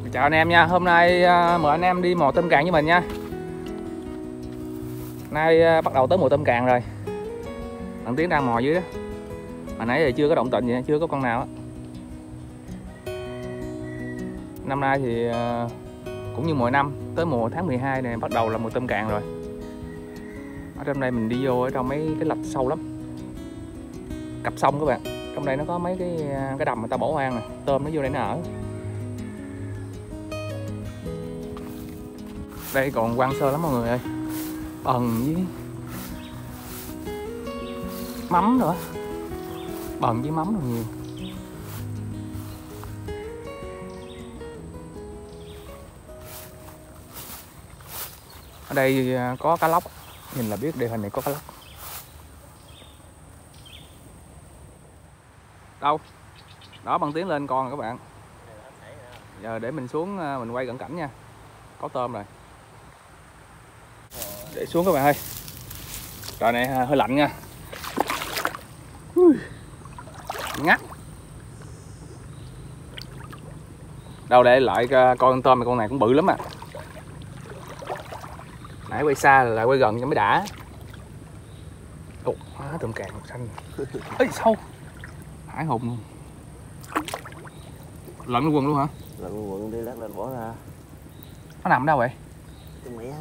Chào anh em nha, hôm nay mời anh em đi mò tôm càng với mình nha. Nay bắt đầu tới mùa tôm càng rồi. Thằng Tiến đang mò dưới đó. Mà nãy giờ chưa có động tĩnh gì, chưa có con nào á. Năm nay thì cũng như mọi năm, tới mùa tháng 12 này bắt đầu là mùa tôm càng rồi. Ở trong đây mình đi vô ở trong mấy cái lạch sâu lắm. Cặp sông các bạn. Trong đây nó có mấy cái đầm người ta bỏ hoang nè, tôm nó vô đây nó ở. Đây còn hoang sơ lắm mọi người ơi. Bần với mắm nữa. Bần với mắm nhiều. Ở đây có cá lóc. Nhìn là biết địa hình này có cá lóc. Đâu? Đó Bằng Tiến lên con rồi các bạn. Giờ để mình xuống mình quay cận cảnh nha. Có tôm rồi. Để xuống các bạn ơi. Trời này hơi lạnh nha. Ngắt. Đâu để lại con tôm này, con này cũng bự lắm à. Nãy quay xa lại quay gần cho mới đã. Ồ, tôm càng xanh. Ê, sâu. Hải hùng luôn. Lặn quần luôn hả? Lặn quần đi, lát lên bỏ ra. Nó nằm đâu vậy? Trong mé.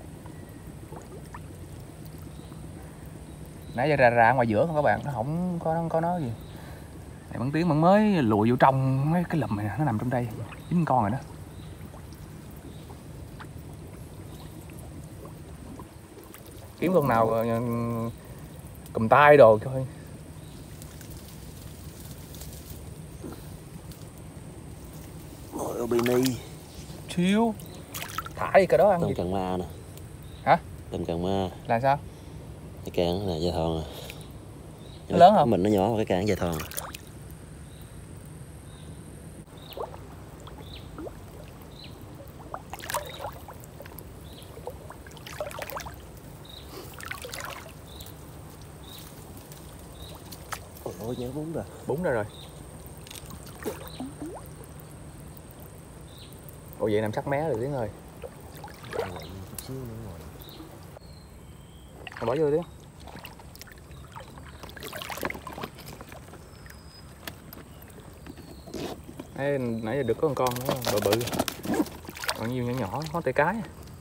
Nãy giờ ra ngoài giữa không các bạn, nó không có nó gì. Này Bằng Tiến mới lùi vô trong mấy cái lùm này, nó nằm trong đây, 9 con rồi đó. Kiếm con nào cầm tay đồ coi. Ngồi ở bini. Chiêu. Thả đi cái đó ăn. Tôm Gì? càng ma nè. Hả? Tôm càng ma. Là sao? Cái càng là dài thòn à. Nó lớn không? Mình nó nhỏ, cái càng dài thòn. Ôi nhớ bún rồi. Bún ra rồi. Ồ vậy nằm sát mé rồi Tiến ơi. Bỏ vô Tiến. Ê, nãy giờ được có con nữa, bự bự. Còn nhiều nhỏ nhỏ, có tay cái.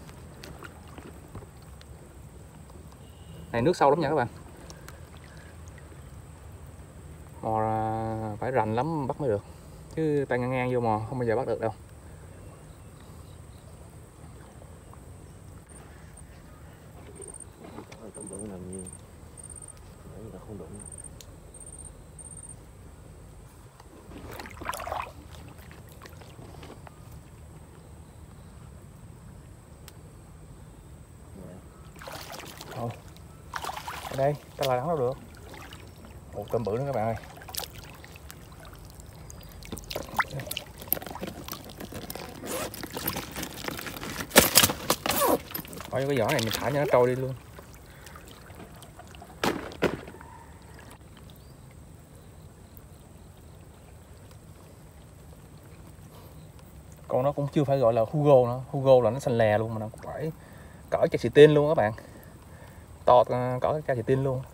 Này nước sâu lắm nha các bạn. Mò ra phải rành lắm bắt mới được. Chứ tay ngang ngang vô mò không bao giờ bắt được đâu. Tôm bự nằm như nãy giờ không đụng. Thôi. Ở đây, ta là đắng đâu được. Ồ, tôm bự nữa các bạn ơi. Bỏ vô cái vỏ này mình thả cho nó trôi đi luôn. Con nó cũng chưa phải gọi là Hugo nữa. Hugo là nó xanh lè luôn mà nó cũng phải cỡ chai xì tin luôn các bạn. To cỡ chai xì tin luôn.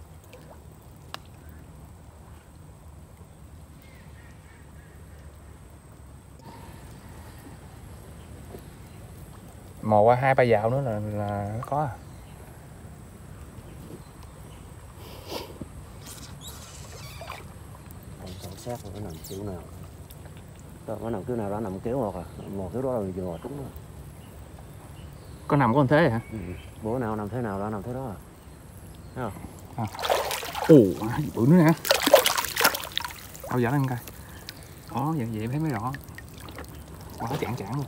Mò qua 2-3 dạo nữa là nó có à. Quan sát rồi nó nằm kiểu nào. Nó nằm kiểu nào đó nằm kéo ngọt à. Mò kiểu đó là vừa ngọt trúng rồi. Có nằm có con thế hả? Ừ. Bữa nào nằm thế nào đó nằm thế đó à. Thấy không? À. Ồ, bự nữa nè. Đâu dở lên coi. Đó, vậy thấy mới rõ. Quá chản luôn.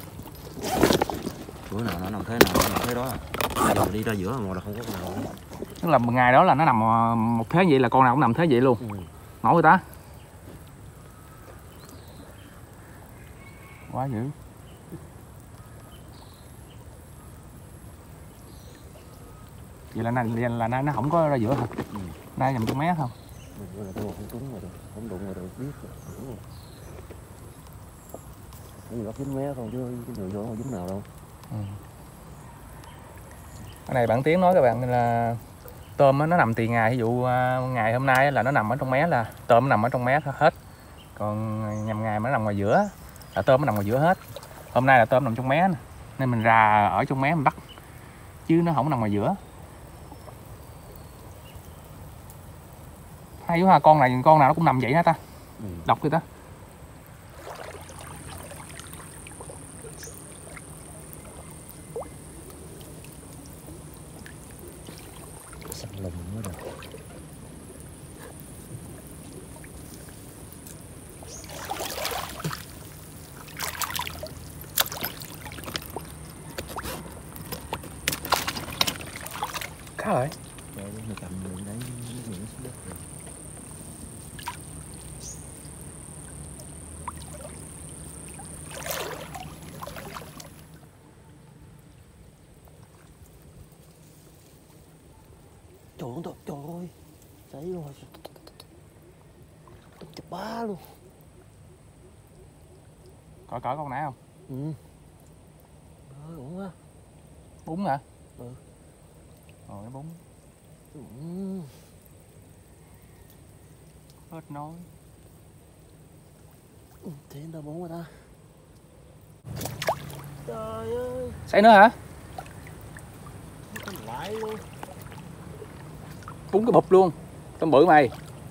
Bữa nào nó nằm thế nào nó nằm thế đó à. Giờ đi ra giữa mà là không có con nào nữa. Tức là một ngày đó là nó nằm một thế vậy là con nào cũng nằm thế vậy luôn. Ừ. Ngộ người ta. Quá dữ. Vậy là nay nó không có ra giữa hả? Ừ. Nay nằm trong mé không? Tôi không trúng rồi, không đụng rồi biết rồi. Cái gì bắt dính mé không chứ cái người vô không dính nào đâu. Cái này bạn Tiến nói các bạn là tôm nó nằm tùy ngày, ví dụ ngày hôm nay là nó nằm ở trong mé là tôm nó nằm ở trong mé hết, còn nhằm ngày mà nó nằm ngoài giữa là tôm nó nằm ngoài giữa hết. Hôm nay là tôm nằm trong mé nên mình ra ở trong mé mình bắt, chứ nó không nằm ngoài giữa. Hay quá ha, con nào nó cũng nằm vậy hả ta? Đọc kìa ta. Săn lùng mới được. Cá rồi. Để mình cầm mình lấy những xuống đất rồi. Trời ơi, thấy rồi, chụp ba luôn. Cỡ con nãy không? Ổn quá. Bún hả? Ừ. Rồi cái bún. Hết nói. Thế đâu bún rồi ta. Trời ơi. Sấy nữa hả? Còn lại luôn. Bún cái bụp luôn. Tôm bự mày.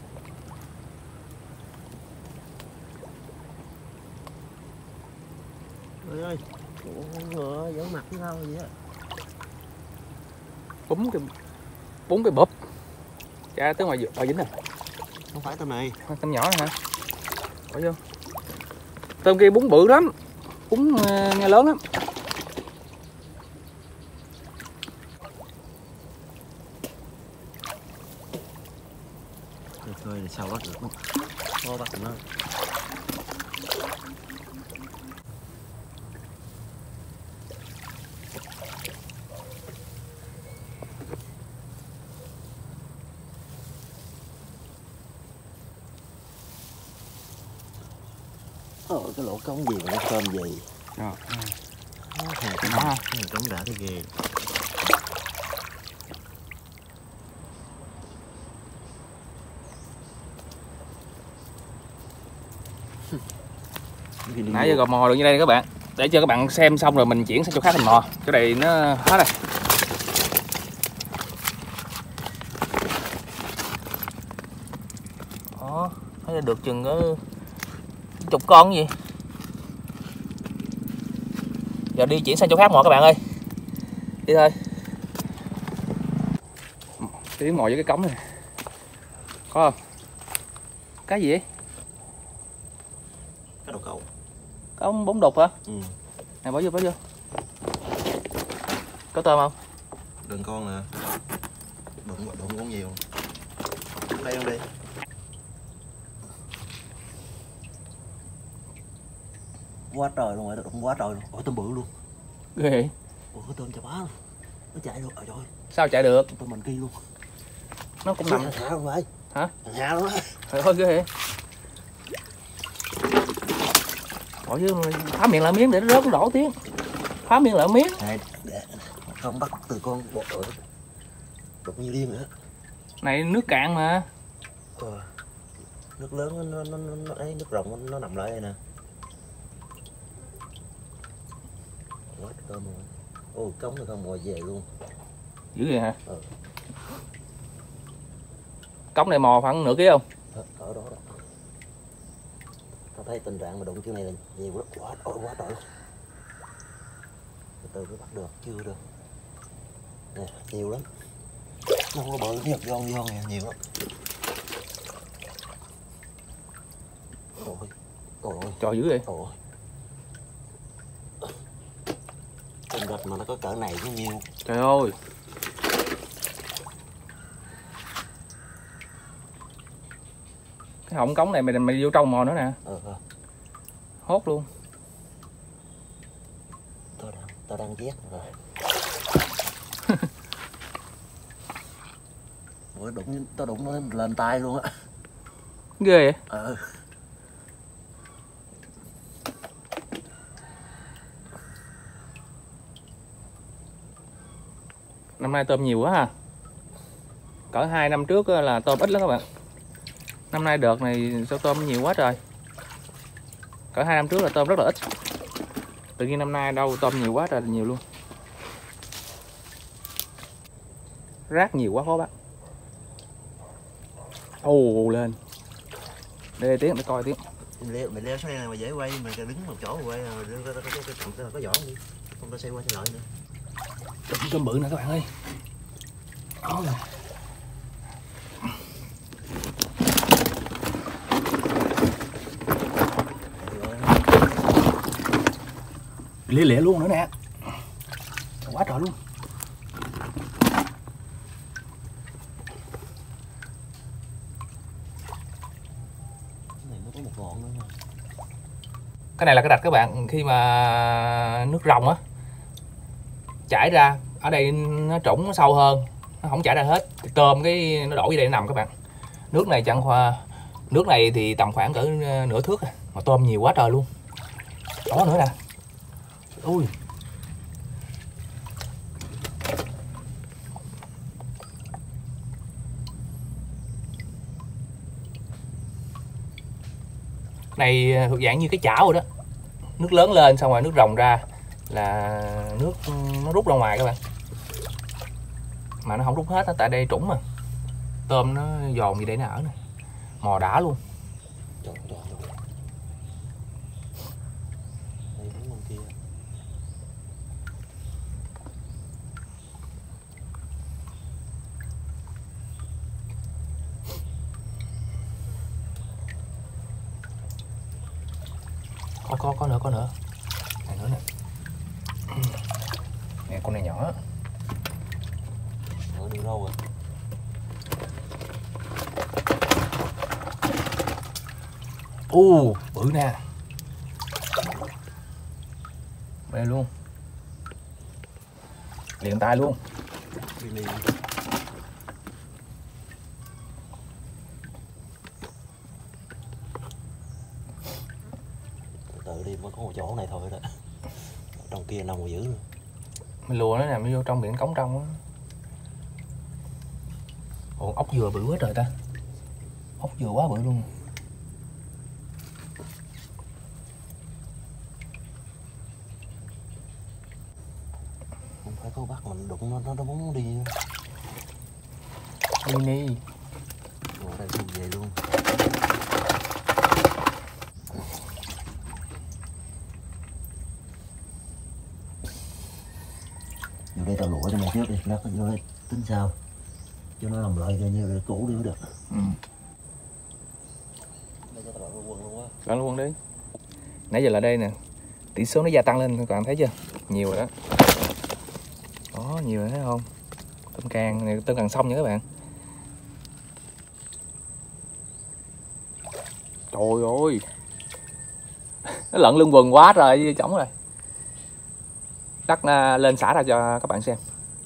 Trời ơi. Ngựa giỡn mặt với tao vậy á. Bún cái bụp. Cha tới ngoài dính rồi. Không phải tôm này. Tôm nhỏ này hả? Bỏ vô. Tôm kia bún bự lắm. Bún nghe lớn lắm. Thôi là sao bắt được không? Khó bắt được nó. Cái lỗ cống gì mà nó tôm gì? Rồi. Hàng cống đã thấy ghê. Nãy giờ gò mò được như đây các bạn, để cho các bạn xem xong rồi mình chuyển sang chỗ khác mình mò. Chỗ này nó hết rồi. Đó, thấy được chừng có chục con gì. Giờ đi chuyển sang chỗ khác mò các bạn ơi. Đi thôi. Tiến mò với cái cống này. Có không? Cái gì vậy? Cá đầu cầu. Có bún đục hả? Ừ. Nè bỏ vô. Có tôm không? Đừng con nè. Đụng con nhiều. Đây không đi. Quá trời luôn rồi, đụng quá trời luôn. Ôi tôm bự luôn. Ghê vậy? Ủa cái tôm chà bá luôn. Nó chạy được. Trời ơi. Sao chạy được? Tôm mình kia luôn. Nó cũng nằm. Hạ luôn vậy. Hả? Hạ luôn á. Trời ơi ghê vậy? Bỏ chứ phá miệng lại miếng để nó rớt đổ Tiếng. Phá miệng lại miếng. Này, để không bắt từ con bột rồi. Đụng như điên nữa. Này nước cạn mà. Nước lớn nó ấy, nước rộng nó nằm lại đây nè. Quá tôm rồi. Ôi cống nó không mò về luôn. Dữ vậy hả? Cống này mò khoảng nửa ký không? Ở đó đó. Tao thấy tình trạng mà đụng kiểu này là nhiều lắm. Quá trời luôn. Từ mới bắt được, chưa được. Nè, nhiều lắm. Nó không có bự, nhật giòn nè, nhiều lắm. Trời dữ vậy? Con vịt mà nó có cỡ này chứ nhiều. Trời ơi. Cái họng cống này mày vô trong mò nữa nè. Hốt luôn. Tao đang ghét rồi. Ủa tao đụng nó lên tay luôn á. Ghê vậy? Năm nay tôm nhiều quá ha. Cỡ 2 năm trước là tôm ít lắm các bạn. Năm nay đợt này sao tôm nhiều quá trời. Cỡ 2 năm trước là tôm rất là ít. Tự nhiên năm nay đâu tôm nhiều quá trời là nhiều luôn. Rác nhiều quá khó bắt. Ồ lên. Để tiếng để coi tiếng. Mày leo xuống đây này mà dễ quay, mày đứng một chỗ mà quay có vỏ đi. Không ta xoay qua xoay lại nữa. Tôm bự nè các bạn ơi. Lia lịa luôn nữa nè. Quá trời luôn. Cái này là cái rạch các bạn, khi mà nước ròng á chảy ra, ở đây nó trũng nó sâu hơn, nó không chảy ra hết, tôm cái nó đổ về đây nó nằm các bạn. Nước này chẳng qua, nước này thì tầm khoảng cỡ nửa thước mà tôm nhiều quá trời luôn. Đó nữa nè. Ui. Này thuộc dạng như cái chảo rồi đó. Nước lớn lên xong rồi nước ròng ra là nước nó rút ra ngoài các bạn. Mà nó không rút hết, tại đây trũng mà. Tôm nó giòn gì để nó ở nè. Mò đã luôn. Có nữa. Này nữa nè. Nè con này nhỏ. Nó đi đâu rồi? Bự nè. Đây luôn. Liền tay luôn. Tự đi mới có một chỗ này thôi đó. Trong kia nằm mà dữ luôn. Mình lùa nó nè, mới vô trong biển cống trong á. Ủa ốc dừa bự quá trời ta. Ốc dừa quá bự luôn. Không phải có bắt mình đụng nó bóng đi. Mini. Rồi đây đi về luôn. Vô đây tao lụa cho mày trước đi, lát vô đây tính sao. Cho nó làm lại như là cũ đi mới được. Đây cho tao lội quần luôn á. Lội quần đi. Nãy giờ là đây nè. Tỷ số nó gia tăng lên, các bạn thấy chưa? Nhiều rồi đó. Đó, nhiều rồi thấy không? Tôm càng này, tôm càng xong nha các bạn. Trời ơi. Nó lận lưng quần quá trời, trống rồi. Đắt lên xả ra cho các bạn xem.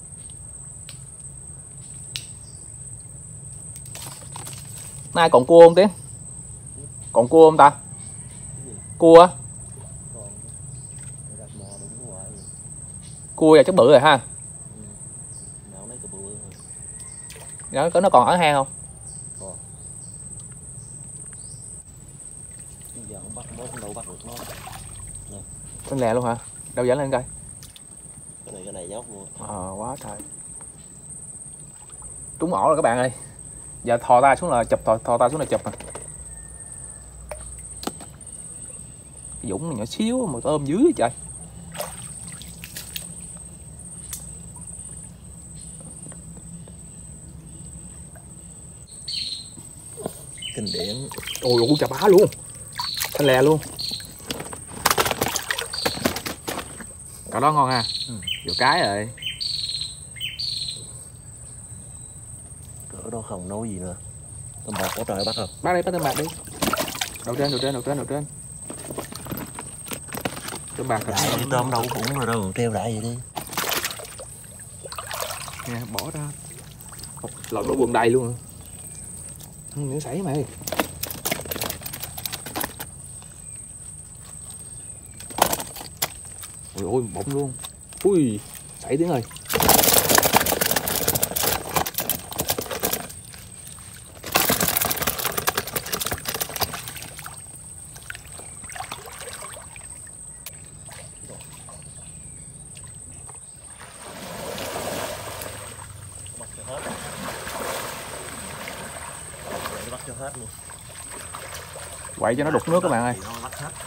Nay còn cua không Tiến? Còn cua không ta? Cua á? Cua là chắc bự rồi ha. Nó còn ở hang không? Con lè luôn hả? Đâu dẫn lên coi. Cái này nhóc luôn. Quá trời. Trúng ổ rồi các bạn ơi. Giờ thò ta xuống là chụp, thò ta xuống là chụp à. Cái Dũng này nhỏ xíu mà tôm dưới trời. Kinh điển. Ôi chà bá luôn. Thanh lè luôn. Cậu đó ngon ha. Vô cái rồi. Cỡ đó không nói gì nữa. Tôm bạc có trời bắt không? Bắt đi, bắt tôm bạc đi. Đầu trên. Tôm bạc đại đi, tôm đâu cũng rồi đâu, treo đại vậy đi. Nè, bỏ ra. Lọt đổ quần đầy luôn. Nó sảy mày. Ôi bụng luôn. Ui, sảy Tiến ơi. luôn. Quậy cho nó đục nước các bạn ơi. Nó lắc hết.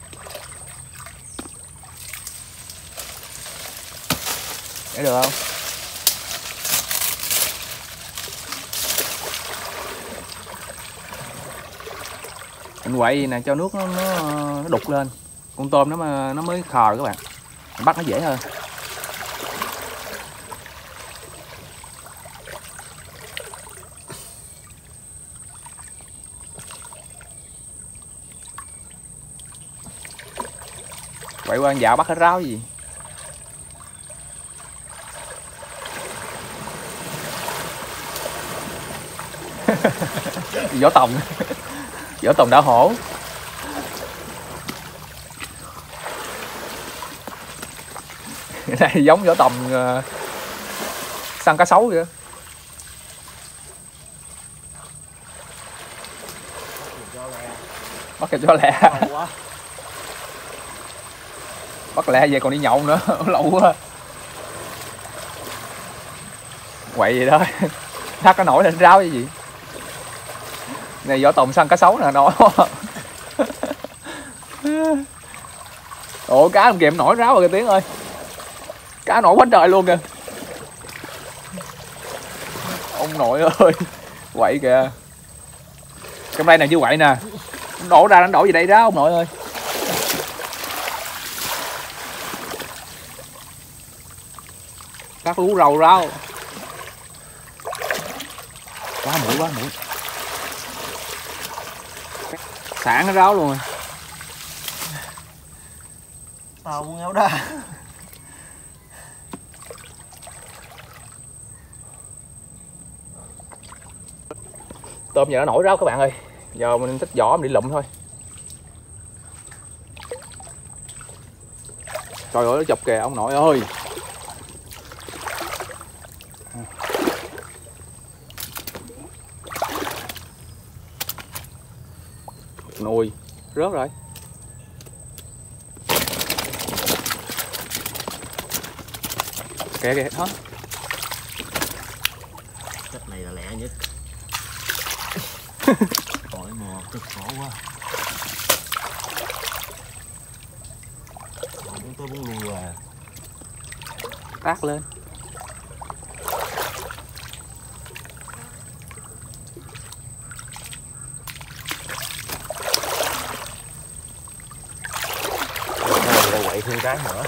Để được không? Mình quậy gì nè cho nước nó đục lên. Con tôm nó mới khò rồi các bạn. Mình bắt nó dễ hơn. Quậy qua dạo bắt hết ráo gì. Vỏ tòng. Vỏ tòng đảo hổ. Cái này giống vỏ tòng săn cá sấu vậy. Bắt kịp cho lẹ. Bắt lẹ về còn đi nhậu nữa. Lâu quá. Quậy vậy đó. Thắt nó nổi lên ráo cái gì. Này vỏ tòng săn cá sấu nè, nổi. Ủa cá không kìa nổi ráo rồi kìa Tiến ơi. Cá nổi quá trời luôn kìa. Ông nội ơi. Quậy kìa. Trong đây nè như quậy nè. Đổ ra nó đổ gì đây đó ông nội ơi. Các lú rầu rau. Quá mũi quá mũi. Sảng cái ráo luôn rồi. Tao muốn ngáo đá. Tôm giờ nó nổi ráo các bạn ơi. Giờ mình thích vỏ mình đi lụm thôi. Trời ơi nó chụp kìa ông nội ơi. Nuôi rớt rồi. Kìa kìa đó. Cách này là lẹ nhất. Tội mò cực khổ quá. Chúng tôi muốn lùi à. Tát lên. Rồi quậy thêm cái nữa.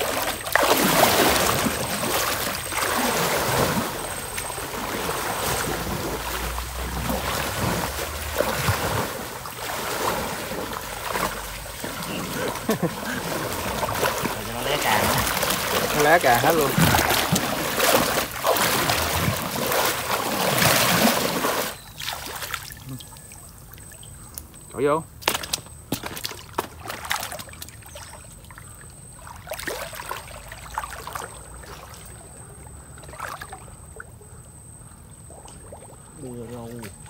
Cho nó lé càng. Nó lá cà hết luôn. Trội vô. Đưa rau.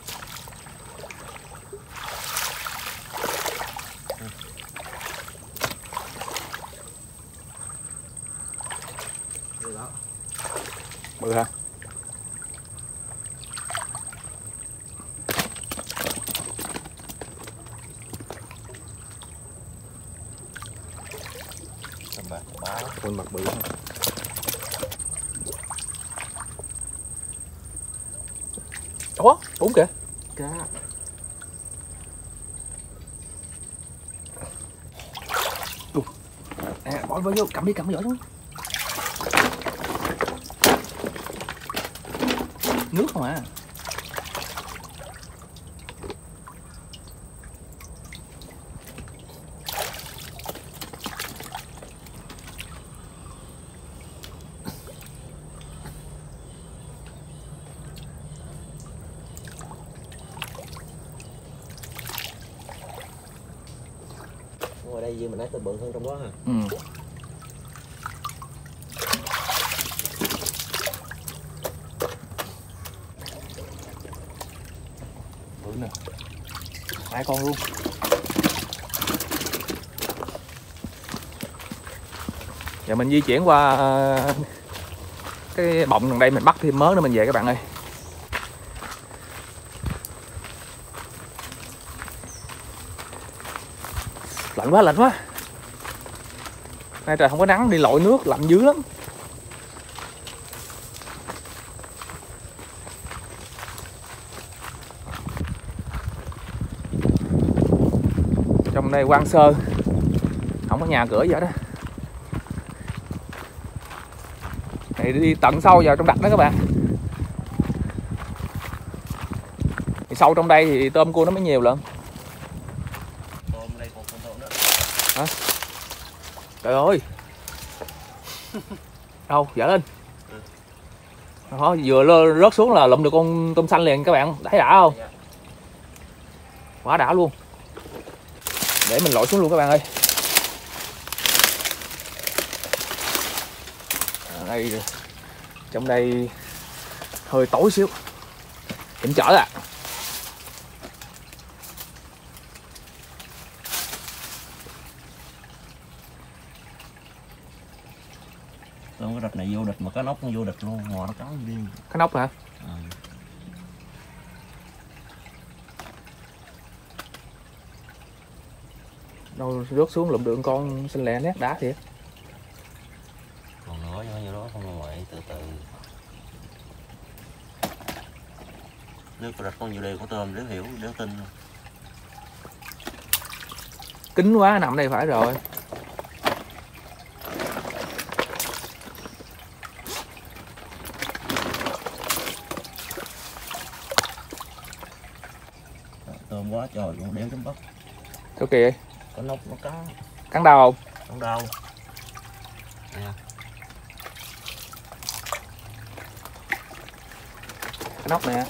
Đây đó. Bự hả? Tầm bạc bá. Con bạc bự. Ủa, đúng kìa. Cá. Nè, bỏ vô, cầm đi, cầm cái vỏ xuống. Nước không à. Ngồi đây gì mình nói tôi bự hơn trong đó hả? Ừ. Bự nè. 2 con luôn. Giờ mình di chuyển qua cái bọng gần đây mình bắt thêm mớ nữa mình về các bạn ơi. Lạnh quá. Nay trời không có nắng, đi lội nước lạnh dữ lắm. Trong đây hoang sơ, không có nhà cửa gì hết đó. Này đi tận sâu vào trong đạch đó các bạn. Thì sâu trong đây thì tôm cua nó mới nhiều lận. Tôm đây còn con tôm nữa. Hả? Trời ơi. Đâu, dở lên. Đó, vừa rớt xuống là lụm được con tôm xanh liền các bạn, thấy đã không? Quá đã luôn. Để mình lội xuống luôn các bạn ơi. Đây, trong đây hơi tối xíu, hiểm trở à. Tôm cái đạch này vô địch mà cá nóc nó vô địch luôn, ngò nó cắn đi. Cá nóc hả? Đâu rớt xuống lụm được con xanh lẹ nét đá thiệt. Còn nữa như đó không ngoại từ từ. Nếu có đạch con nhiều đây có tôm đéo hiểu đéo tin. Kín quá, nằm đây phải rồi. Tôm quá trời luôn, đéo chấm bắp. Sao kìa? Cá nóc nó cắn. Cắn đau không? Không đau. Nè. Cái nóc nè.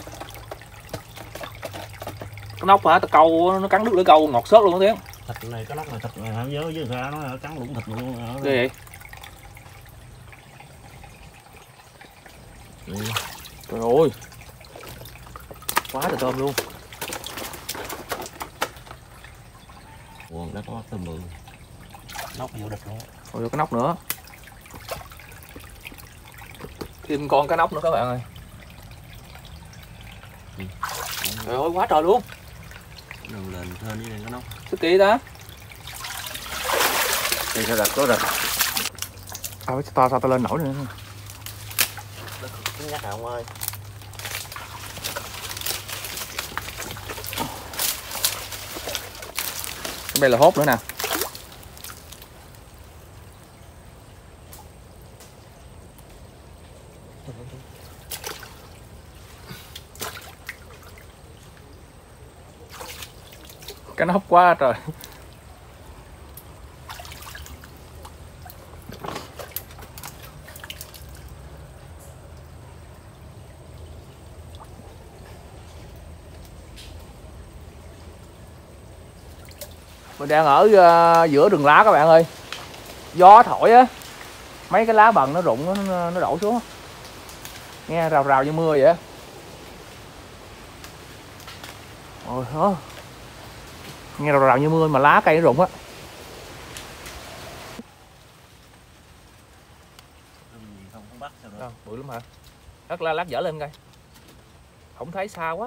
Cái nóc hả? Tao câu nó cắn đứt lưỡi câu ngọt xớt luôn đó Tiến. Thịt này cái nóc này thịt này không nhớ với sao nó cắn lũng thịt luôn. Ghê vậy? Trời ơi. Quá trời tôm luôn. Quần đã có tôm mượn. Nóc vô địch luôn. Rồi cái nóc nữa. Thêm con cá nóc nữa các bạn ơi. Trời ơi quá trời luôn. Đừng lên thêm với cái nóc. Sao kỳ ta? Đây sao đặt có đặt. To sao tao lên nổi nữa. Nhắc ông ơi. Đây là hốt nữa nè. Cái nóc quá trời. Mình đang ở giữa rừng lá các bạn ơi. Gió thổi á, mấy cái lá bần nó rụng nó đổ xuống. Nghe rào rào như mưa vậy á. Ôi đó. Nghe rào rào như mưa mà lá cây nó rụng á. Không bắt sao được. Bự lắm hả? Lát dở lên coi. Không thấy xa quá.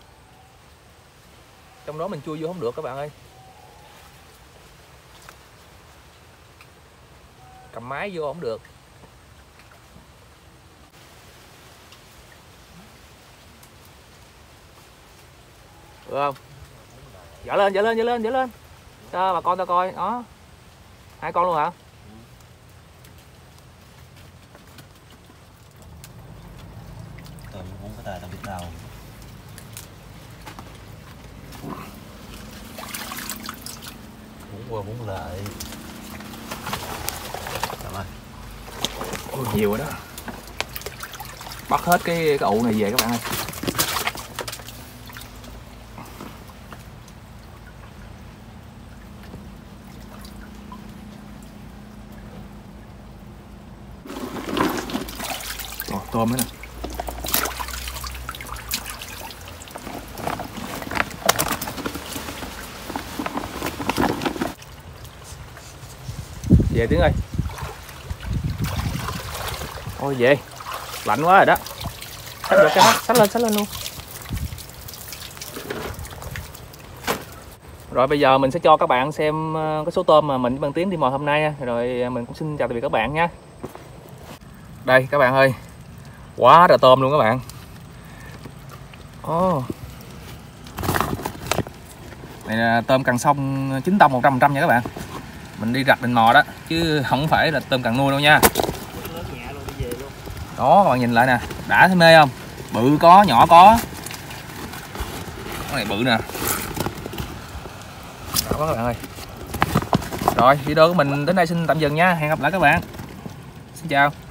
Trong đó mình chui vô không được các bạn ơi. Cầm máy vô không được. Được không? Dở lên. Cho bà con tao coi. Đó. 2 con luôn hả? Tôm không có tài tao biết đâu. Muốn qua muốn lại. Cảm ơn. Ôi, nhiều rồi đó. Bắt hết cái ụ này về các bạn ơi. Tôm nữa nè. Về Tiến ơi. Ôi về. Lạnh quá rồi đó. Xách vô cái mắt, xách lên luôn. Rồi bây giờ mình sẽ cho các bạn xem cái số tôm mà mình với Văn Tiến đi mò hôm nay nha. Rồi mình cũng xin chào tạm biệt các bạn nha. Đây các bạn ơi, quá trời tôm luôn các bạn. Này là tôm càng sông chính tông 100% nha các bạn. Mình đi rạch định mò đó chứ không phải là tôm càng nuôi đâu nha. Đó các bạn nhìn lại nè, đã thấy mê không? Bự có, nhỏ có. Cái này bự nè. Đó các bạn ơi. Rồi video của mình đến đây xin tạm dừng nha. Hẹn gặp lại các bạn. Xin chào.